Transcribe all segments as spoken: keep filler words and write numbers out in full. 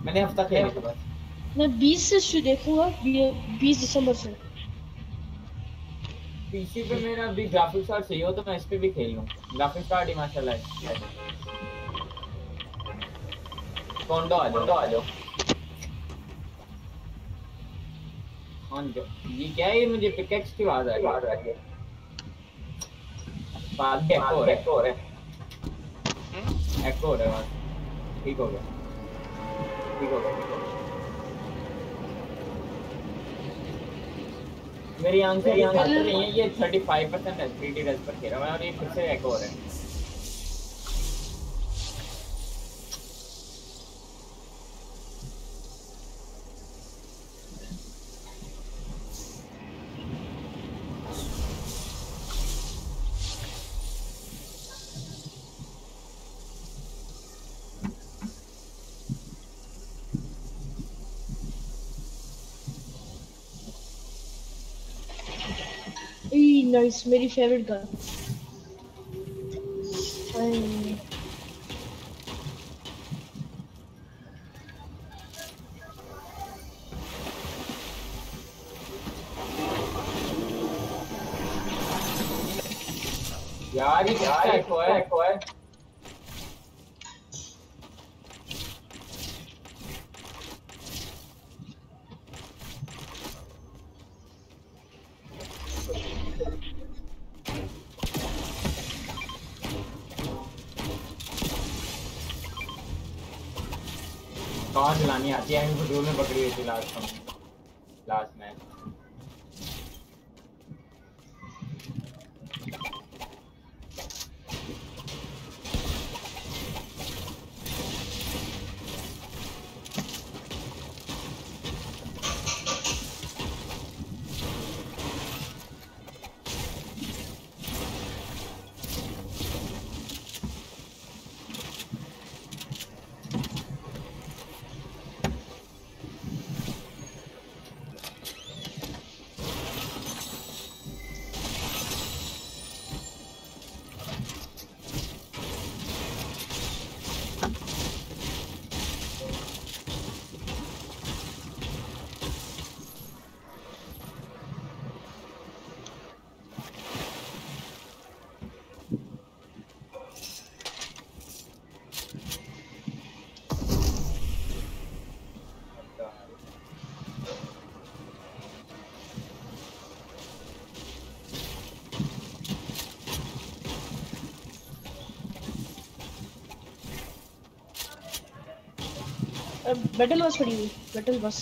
मैंने हफ्ता खेला था बस। मैं बीस से शुरू देखूंगा, बीस दिसंबर से। पीसी पे मेरा अभी ग्राफिक्स कार्ड चाहिए हो तो मैं इस पे भी खेल लूँ। ग्राफिक्स कार्ड ही माशाल्लाह है। कौंडो आ जाओ आ जाओ। ऑन जो ये क्या है, ये मुझे पिकेक्स की आवाज आ रही है। बाद में एको हो रहा है। एको हो रहा है। ठीक हो गया, ठीक हो गया। मेरी आंखें मेरी आंखें नहीं है, ये थर्टी फाइव परसेंट है थ्री डी रेज पर खेल रहा है और ये फिर से एको हो रहा है। नाइस, मेरी फेवरेट गन। यार ये क्या एको है एको है। कहाँ चलानी आती है, फजूल में पकड़ी हुई थी लास्ट में, लास्ट मैच। बैटल बस पड़ी हुई, बैटल बस।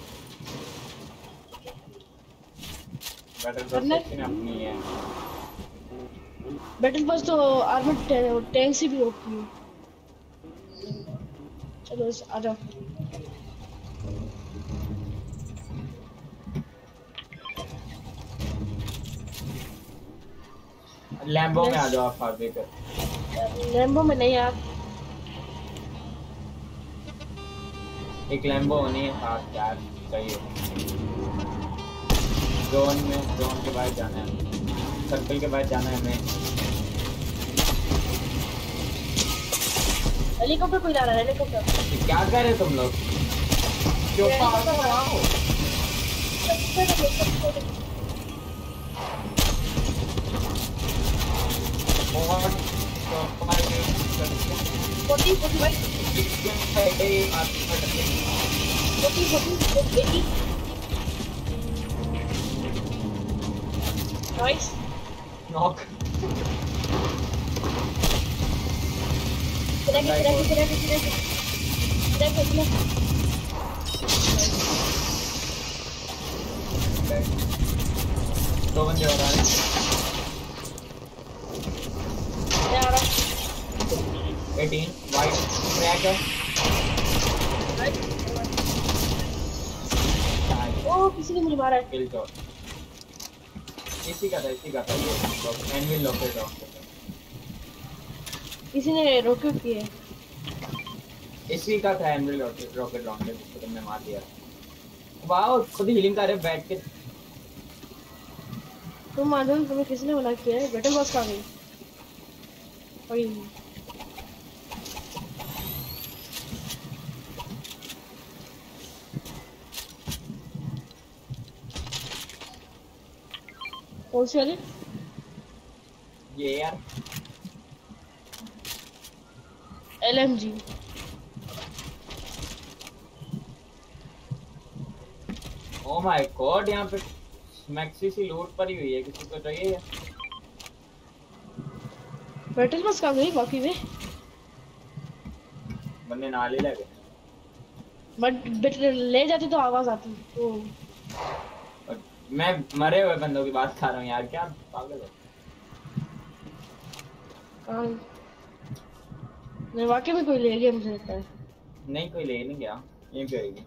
बैटल बस सेक्शन अपनी है। बैटल बस तो आर्मर टैंक से भी होती है। चलो आ जाओ। लैम्बो में आ जाओ आप फार्वे कर। लैम्बो में नहीं यार, एक लैम्बो होनी है साथ यार, चाहिए। जोन में, जोन के बाद जाना है, सर्कल के बाद जाना है हमें। हेलीकॉप्टर कोई ला रहा है, हेलीकॉप्टर। क्या कर रहे तुम लोग? क्यों पागल हो? और फोर्टी फोर्टी भाई, forty forty eighty. Nice knock. किधर किधर किधर किधर किधर किधर दो बंदे और आ रहे हैं। एटीन वाइट क्रैक है। ओ किसी ने मुझे मारा है। किल शॉट इसी का था, इसी का था ये एनविल लॉकेट रॉकेट। किसी ने रॉकेट किया, इसी का था एनविल रॉकेट रॉकेट लॉन्चर जिसको तुमने मार दिया। वाओ खुद ही हीलिंग कर रहे बैठ के। तुम मालूम तुम्हें किसने मना किया है? बैटल बॉस का गई पड़ी। कौन सी वाली? ये यार L M G. Oh my god, यहाँ पे मैक्सी सी लूट पड़ी हुई है, किसी को चाहिए? बैटल बस कहाँ गई बाकी में? बंदे नाले लगे। बट बट ले जाते तो आवाज आती तो। और मैं मरे हुए बंदों की बात कर रहा हूँ यार, क्या पागल हो? कहाँ? नहीं वाकई में कोई ले गया मुझे लगता है। नहीं, कोई ले नहीं गया, यहीं पे होगी।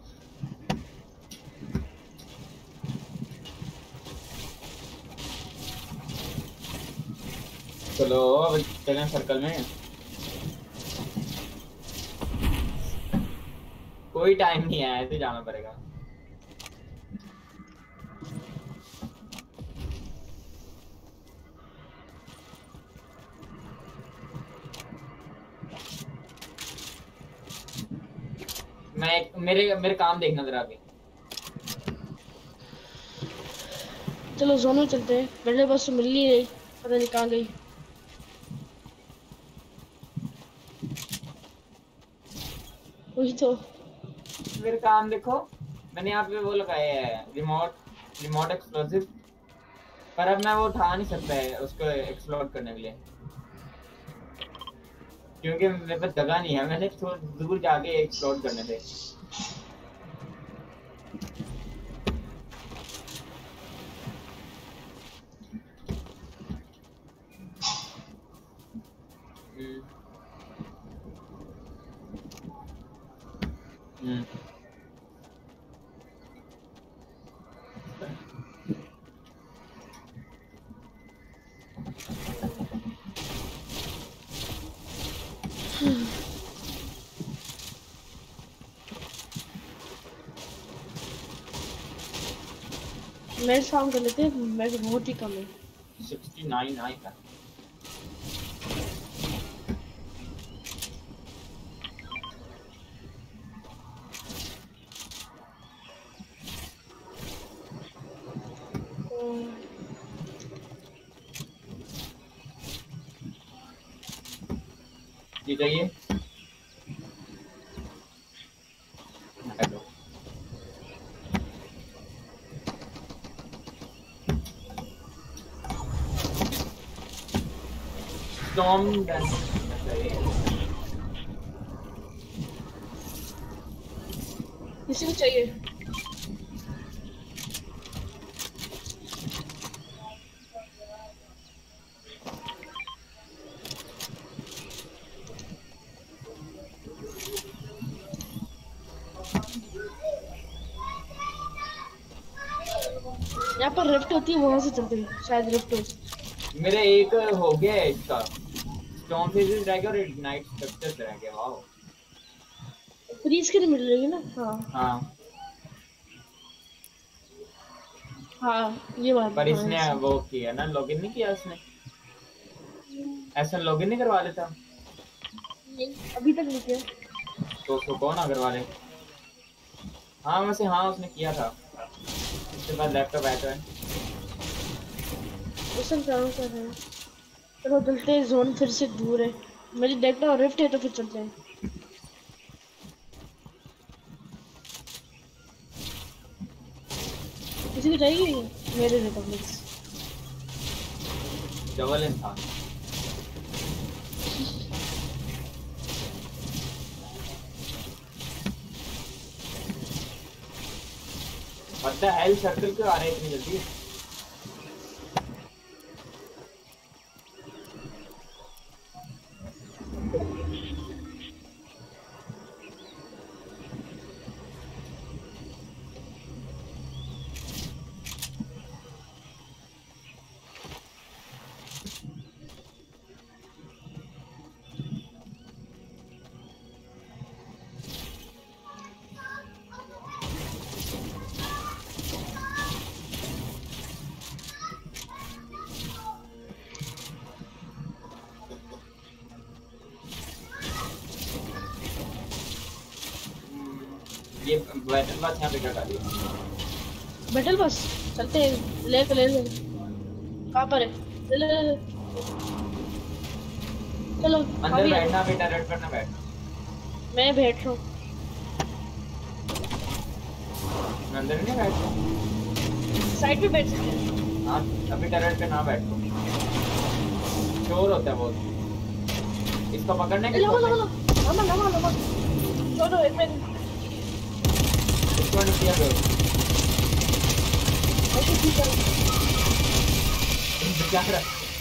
चलो अब चलें सर्कल में। कोई टाइम नहीं है, ऐसे जाना पड़ेगा। मैं मेरे मेरे काम देखना जरा अभी। चलो जोन में चलते हैं। बैटल बस तो मिल नहीं रही, पता नहीं कहाँ गई। वही तो। मेरे काम देखो, मैंने यहाँ पे वो लगाए है रिमोट रिमोट एक्सप्लोसिव, पर अब मैं वो उठा नहीं सकता है उसको एक्सप्लोड करने के लिए, क्योंकि मेरे पास जगह नहीं है। मैंने थोड़ा दूर जाके एक्सप्लोड करने थे। हम्म हम्म मैं शाम कर लेते हैं, मैं बहुत ही कम है। सिक्सटी नाइन आई था। ये चाहिए? हेलो स्टॉर्म किसी को चाहिए? यहाँ पर रिफ्ट होती है, वहां से चलते हैं शायद रिफ्ट हो। मेरे एक हो गया है इसका, स्टॉर्म फेजेस रह गया और इग्नाइट स्ट्रक्चर्स रह गया। वाओ, फ्रीज के लिए मिल रही है ना? हाँ हाँ हाँ ये बात। पर हाँ, इसने ऐसे। वो किया ना, लॉगिन नहीं किया इसने। ऐसा लॉगिन नहीं करवा लेता नहीं अभी तक नहीं किया। तो उसको कौन ना करवा ले? हाँ वैसे हाँ उसने किया था, उसके बाद लैपटॉप आया था। उसे करो कर रहे हैं। चलो चलते हैं, जोन फिर से दूर है। मेरी देखना और रिफ्ट है तो फिर चलते हैं। किसी को चाहिए? मेरे रिपब्लिक्स। डबल इंसान। पता है सर्कल क्यों आ रहे हैं इतनी जल्दी? ये बैटल बस यहाँ पे क्या कर रही है? बैटल बस चलते हैं, ले ले ले। कहाँ पर है? ले ले ले चलो अंदर बैठना, अभी टर्रेट पर ना बैठ। मैं बैठ रहा हूँ। अंदर नहीं बैठ रहा, साइड पे बैठ सकते हैं। हाँ अभी टर्रेट पे ना बैठो, शोर होता है बहुत। इसको पकड़ने के लो लो लो नमन नमन नमन छोड़ो एक मिनट। इसको नहीं किया करो, ऐसे ठीक है क्या कर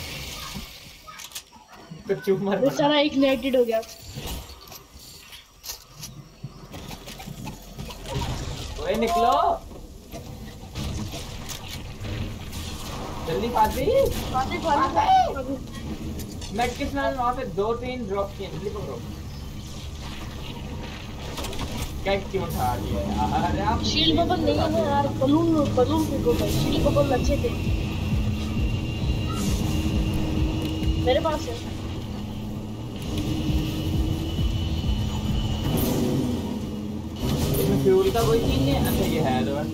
कुछ चुप मत बेचारा एक नेटेड हो गया। ओए निकलो जल्दी, फादी फादी फादी मेट के साथ वहाँ पे दो तीन ड्रॉप किए, जल्दी पकड़ो। क्या क्यों उठा दिया यार? अरे आप शील्ड बबल नहीं है ना यार, बलून बलून फेंको भाई, शील्ड बबल अच्छे थे मेरे पास है। इसमें फ्यूल का कोई चीज नहीं है। अच्छा ये है तो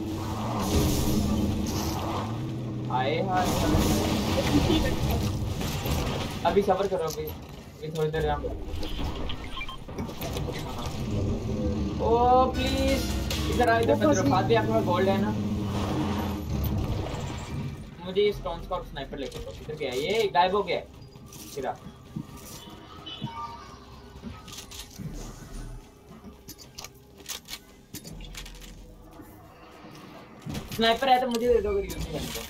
आए हाय, अभी सब्र करो, अभी अभी थोड़ी देर यहाँ। ओ प्लीज इधर आ, इधर इधर फाद भी। आपके पास गोल्ड है ना? मुझे ये स्टोन स्कॉट स्नाइपर लेके दो। इधर क्या है? ये गायब हो गया है सिरा। स्नाइपर है तो मुझे दे दो अगर यूज नहीं करने को।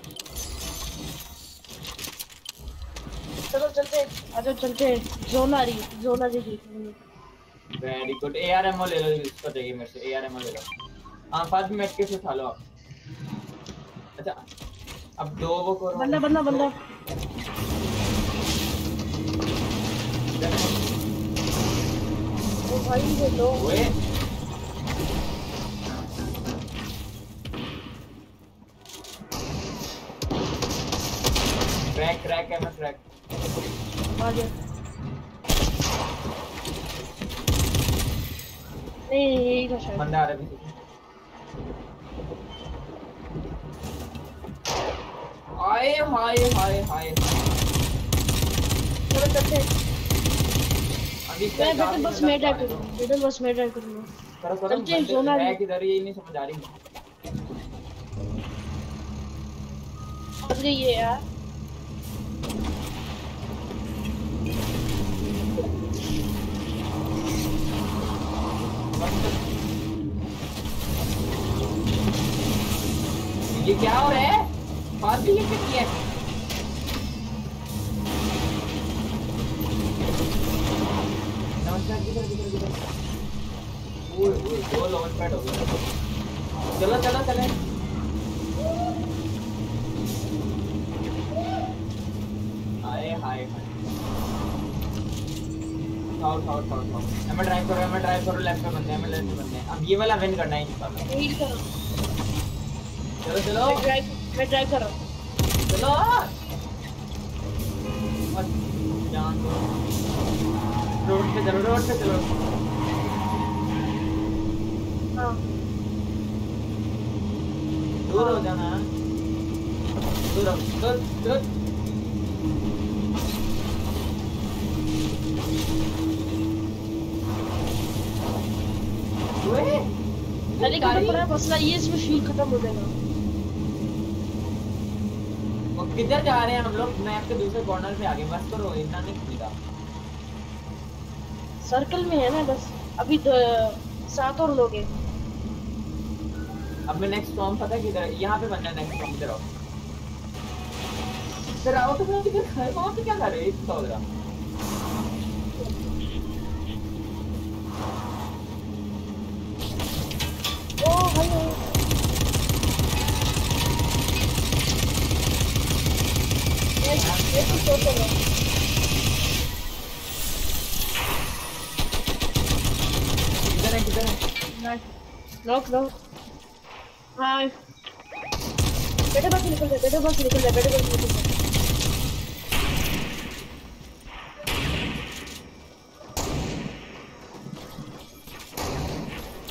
चलो चलते आजा चलते, जोन आ रही है, जोन आ रही है। वेरी गुड, एआरएमओ ले लो, इसको चाहिए मेरे से, एआरएमओ ले लो। हां फाद मेट के से उठा लो आप। अच्छा अब दो वो करो। बंदा बंदा बंदा ओ भाई ये लो ओए क्रैक क्रैक है, मैं क्रैक आ गया। नहीं यही था शायद। बंदा आ रहा है। हाय हाय हाय हाय चलो चलते। अभी मैं बेटर बस मैं ट्राई करूंगा, बेटर बस मैं ट्राई करूंगा। करो करो, चलते हैं, जोन आ रही है। किधर ये नहीं समझ आ रही। अब गई है यार। ये क्या हो रहा है? बात भी ये क्या है? नमस्कार, किधर किधर किधर? ओए ओए दो लॉन्च पैड हो गए। चलो चलो चले। हाय हाय हाय उठाओ उठाओ उठाओ उठाओ। हमें ड्राइव करो, हमें ड्राइव करो। लेफ्ट पे बंदे हैं, हमें लेफ्ट पे बंदे हैं। अब ये वाला विन करना है इंशाल्लाह। हील करो। चलो चलो मैं ड्राइव मैं ड्राइव कर रहा हूँ। चलो और जान दो। रोड पे चलो, रोड पे चलो। हाँ दूर हो जाना, दूर हो, दूर दूर। अरे गाड़ी पर मसला ये इसमें फ्यूल खत्म हो जाएगा। वो किधर जा रहे हैं हम लोग? मैं आपके दूसरे कॉर्नर पे आ गया, बस करो, इतना नहीं खुदा। सर्कल में है ना बस, अभी तो सात और लोग हैं। अब मैं नेक्स्ट स्टॉर्म पता है किधर? यहाँ पे बनना है नेक्स्ट स्टॉर्म। इधर आओ, इधर आओ। तो मैं किधर खड़े, वहाँ पे क्या कर रहे हो? इधर आओ। ओ भाई ये ये तो सोच रहा हूँ। किधर है किधर है? Knock knock. हाय बेटे बस निकल जा, बेटे बस निकल जा, बेटे बस निकल जा।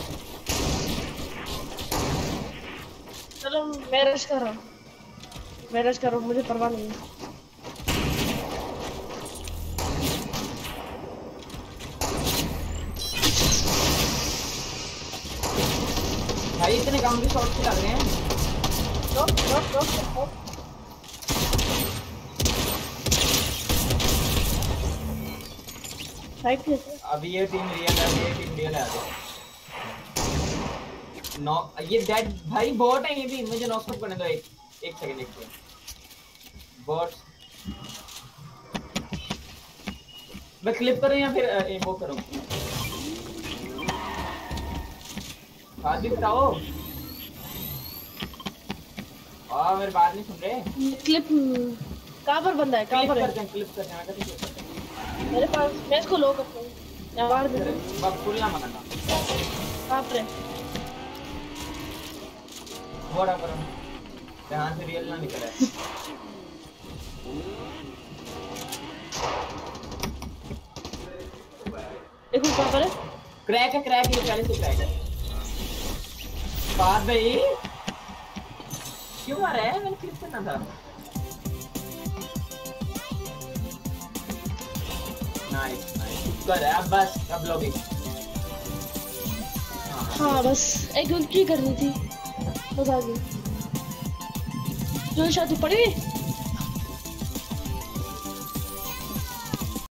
चलो मैं रश कर रहा हूँ। मैं रश कर रहा हूँ, मुझे परवाह नहीं है। भाई इतने कम भी शॉट लग रहे हैं। रोक रोक रोक रोक। साइड पे अभी ये टीम रियल है, ये टीम रियल है। नो ये डेड भाई बॉट है ये भी, मुझे नॉकआउट करने दो। एक एक सेकंड एक सेकंड बॉट मैं क्लिप करूं या फिर ए, वो करूं? बात भी बताओ। आ मेरी बात नहीं सुन रहे। क्लिप कहां पर बंदा है? कहां पर है? करते हैं क्लिप करते हैं, मैं कहती हूं मेरे पास मैं इसको लो करता हूं या मार दे। बस फुल ना मारना। कहां पर है? बड़ा करो ध्यान से, रियल ना निकले। देखो कहां पर है। क्रैक है क्रैक है, पहले से क्रैक है। बात भाई क्यों मारा है? मैंने क्लिप करना था। नाइस नाइस कर अब बस अब लॉगिंग। हाँ बस एक उल्टी करनी थी, बता दी। जो शायद तू पड़ी हुई